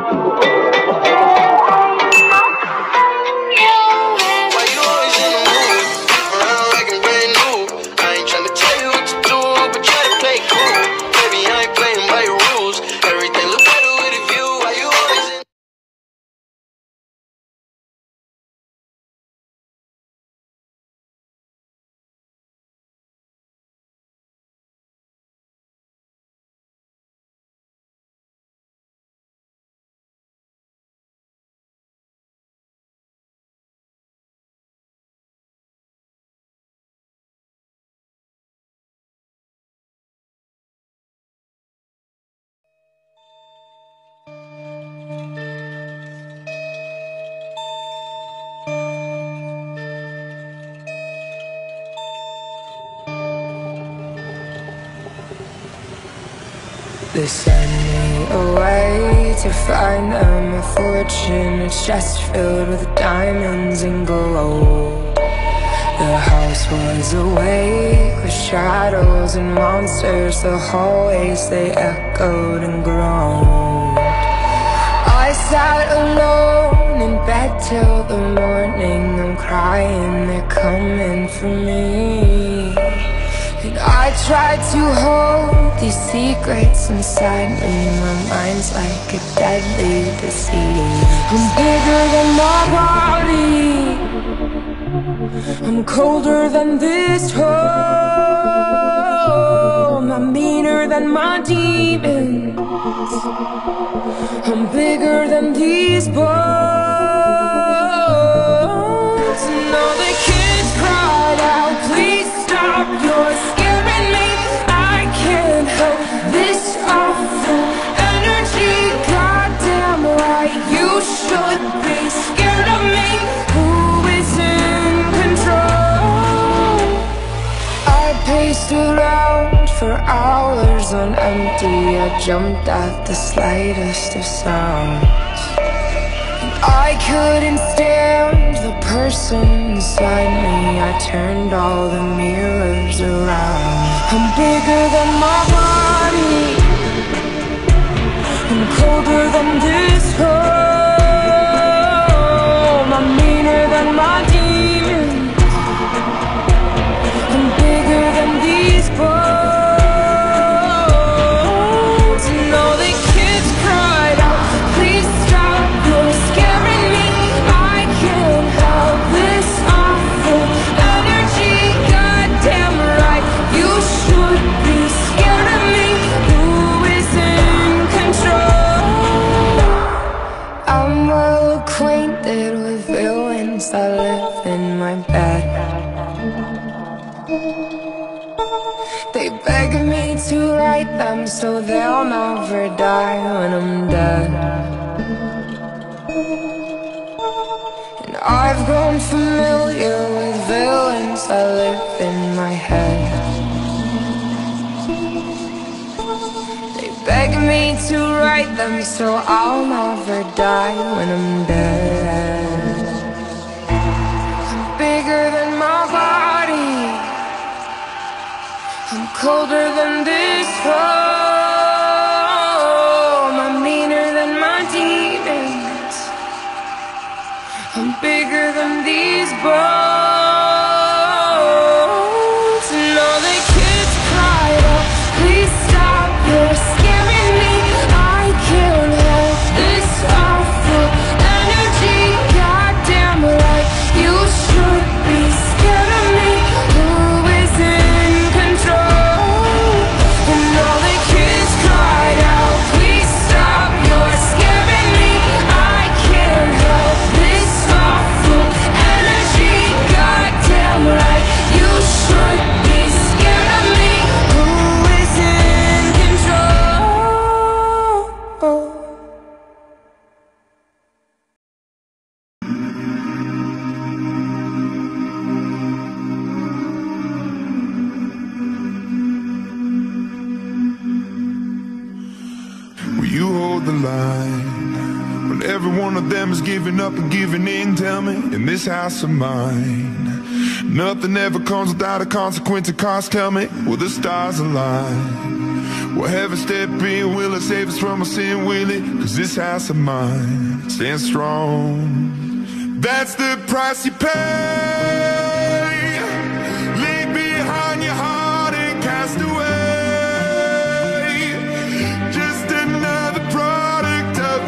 They send me away to find them a fortune. It's just filled with diamonds and gold. The house was awake with shadows and monsters. The hallways, they echoed and groaned. I sat alone in bed till the morning. I'm crying, they're coming for me. And I tried to hold these secrets inside me. My mind's like a deadly disease. I'm bigger than my body, I'm colder than this home. I'm meaner than my demons, I'm bigger than these bones. And all the kids cried out, please stop, you're scaring me. I can't help this awful energy. Goddamn right, you should be scared of me. Who is in control? I paced around for hours on empty. I jumped at the slightest of sounds. I couldn't stand the person inside me. I turned all the mirrors around. I'm bigger than my body, I'm colder than this home. I'm meaner than my demons, I'm bigger than these bones. And all the kids cried out, please stop, you're scaring me. I can't help this awful energy. Goddamn right, you should be scared of me. Who is in control? I'm well acquainted with villains that live in my bed. They beg me to write them so they'll never die when I'm dead. And I've grown familiar with villains that live in my head. They beg me to write them so I'll never die when I'm dead. I'm bigger than my body, I'm colder than this home. I'm meaner than my demons, I'm bigger than these bones. And all the kids cried out, please stop, you're scaring me. I can't help this awful energy. Goddamn right, you should be scared of me. Who is in control? And all the kids cried out, please stop, you're scaring me. I can't help this awful energy. Goddamn right, you should be scared of me. Who is in control? Will you hold the line when every one of them is giving up and giving in? Tell me, in this house of mine, nothing ever comes without a consequence or cost. Tell me, will the stars align? Will heaven step in? Will it save us from our sin? Will it? Cause this house of mine stands strong. That's the price you pay. Leave behind your heart and cast away. Just another product of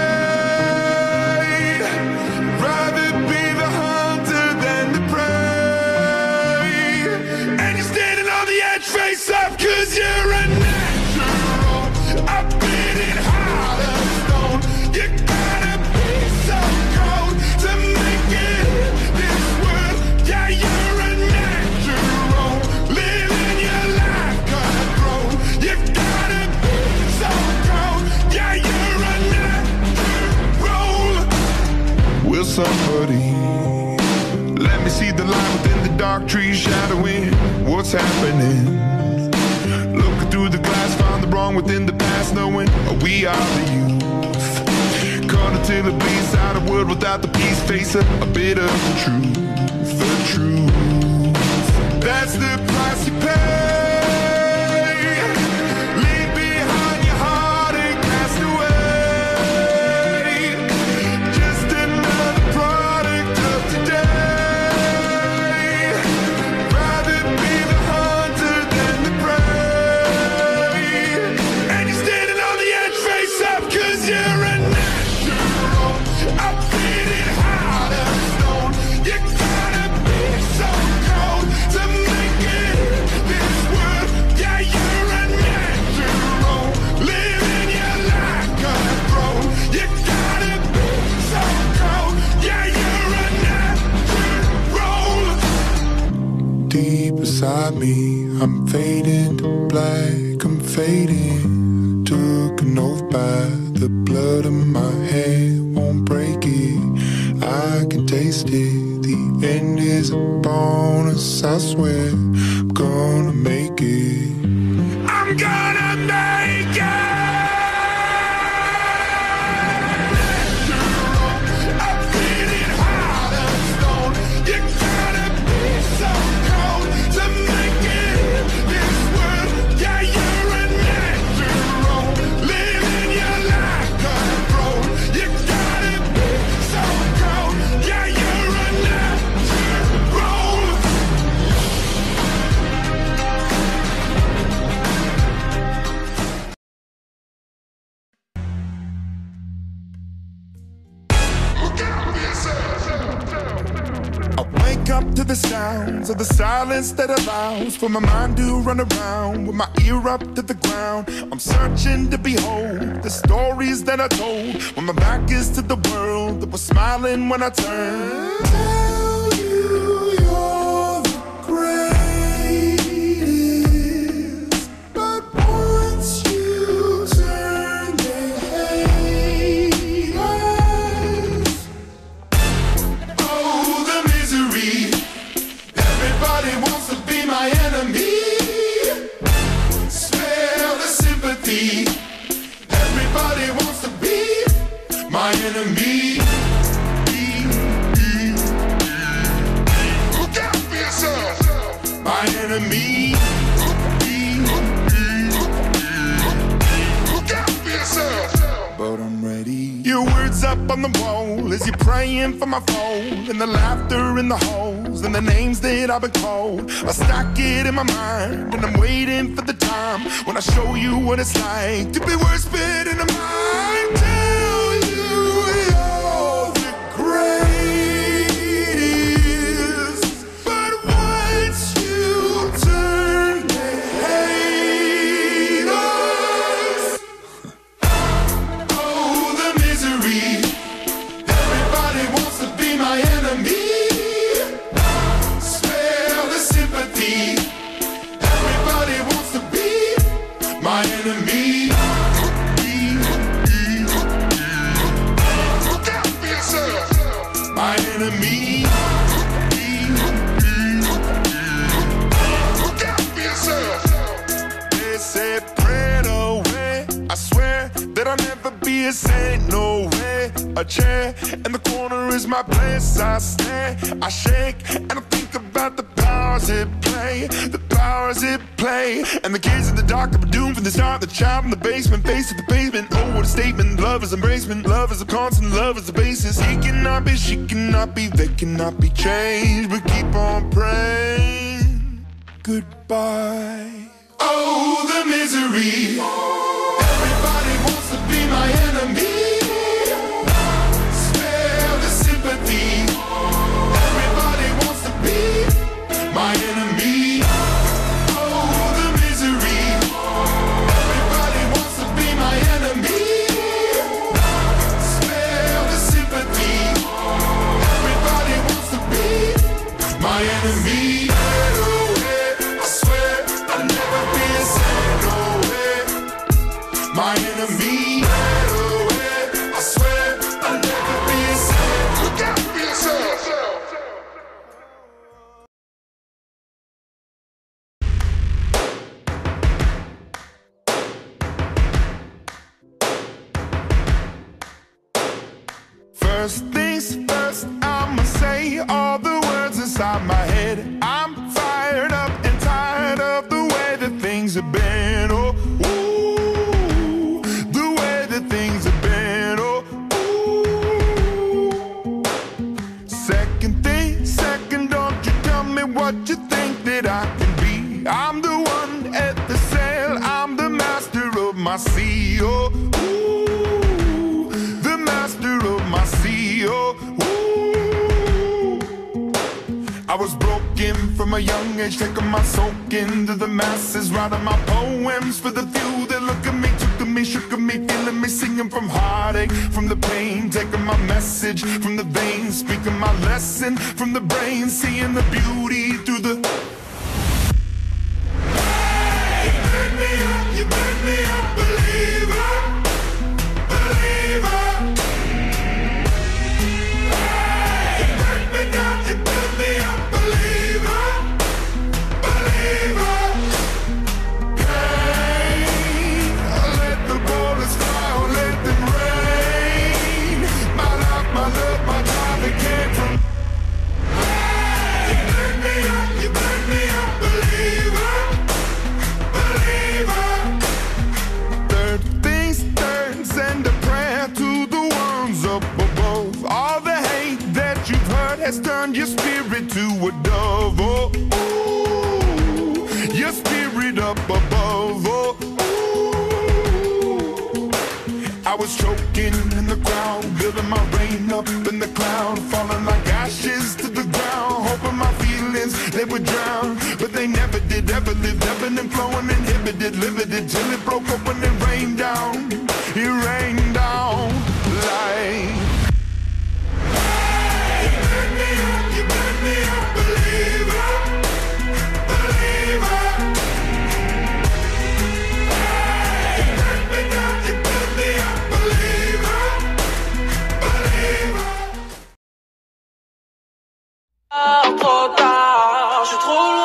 today. Rather be the hunter than the prey. And you're standing on the edge face up, cause you're a natural. I've been in heart of stone. You gotta be so cold to make it in this world. Yeah, you're a natural. Living your life cutthroat. You gotta be so cold. Yeah, you're a natural. Will somebody let me see the light within the dark trees shadowing what's happening? Looking through the glass, found the wrong within the past, knowing we are the youth. Caught until it bleeds out a world without the peace, face a bit of the truth, the truth. That's the price you pay. Leave behind your heart and cast away. Just another product of today. Rather be the hunter than the prey. And you're standing on the edge face up, cause you're a natural. I've been in heart of stone. You gotta be so cold to make it in this world. Yeah, you're a natural. Living your life cutthroat. You gotta be so cold. Yeah, you're a natural. Deep beside me, I'm fading to black, I'm fading. Took an oath by the blood in my head, won't break it. I can taste it, the end is a bonus, I swear. I'm gonna make it. I'm gonna make it. Natural, I've been in heart of stone. You gotta be so cold to make it in this world. Yeah, you're a natural. Living your life cutthroat. You gotta be so cold. Yeah, you're a natural. I wake up to the sounds of the silence that allows for my mind to run around with my ear up to the ground. I'm searching to behold the stories that I told when my back is to the world that was smiling when I turned. Tell you you're the greatest, but once you turn, they hate us. Oh, the misery. Everybody wants to be my enemy. Smell the sympathy. Everybody wants to be my enemy. Look out for yourself. My enemy. Look out for yourself. But I'm ready. Your words up on the wall as you're praying for my phone, and the laughter in the holes and the names that I've been called. I stack it in my mind and I'm waiting for the time when I show you what it's like to be worse fit in a mind. Tell you you're the greatest, but once you turn, they hate us. Oh, the misery. Everybody wants to be my enemy. Smell the sympathy. Everybody wants to be my enemy. Look out for yourself. My enemy. Look out for yourself. They said pray away. I swear that I'll never be a saint, no way. A chair in the corner is my place. I stare, I shake, and I think about the power stars at play, the powers at play. And the kids in the dark are doomed from the start. The child in the basement, face at the pavement. Oh, what a statement. Love is embracement. Love is a constant, love is the basis. He cannot be, she cannot be, they cannot be changed. But keep on praying. Goodbye. Oh, the misery. Everybody wants to be my enemy. Spare the sympathy. Everybody wants to be my enemy. Oh, the misery. Everybody wants to be my enemy. Spare the sympathy. Everybody wants to be my enemy. My enemy, I swear I'll never be the same. Look out for yourself. First things first, I'ma say all the words inside my head. I'm fired up and tired of the way that things have been. Oh, what you think that I can be. I'm the one at the sail, I'm the master of my sea. Oh, ooh, the master of my sea. Oh, ooh. I was broken from a young age, taking my soak into the masses, writing my poems for the few that look at me, took to me, shook at me, feeling me, singing from heartache, from the pain, taking my message from the veins, speaking my lesson from the brain, seeing the beauty through the... Hey, you burn me up, believer, believer. Hey, you burn me down, you burn me up, believer, believer. Hey, let the bullets fly, or let them rain. My life, my love, my time, it came from... You burn me up, believer, believer. Third things third, send a prayer to the ones up above. All the hate that you've heard has turned your spirit to a dove. Oh, ooh, your spirit up above. Oh, ooh. I was choking in the crowd, building my rain up in the cloud, falling like ashes to the ground, hoping my feelings, they would drown, but they never did, ever lived, ebbing and flowing, inhibited, limited, till it broke up when it rained down, it rained down like... Hey, you burn me up, believer, believer. Hey, you burn me down, you burn me up, believer, believer. Trop tard, je suis trop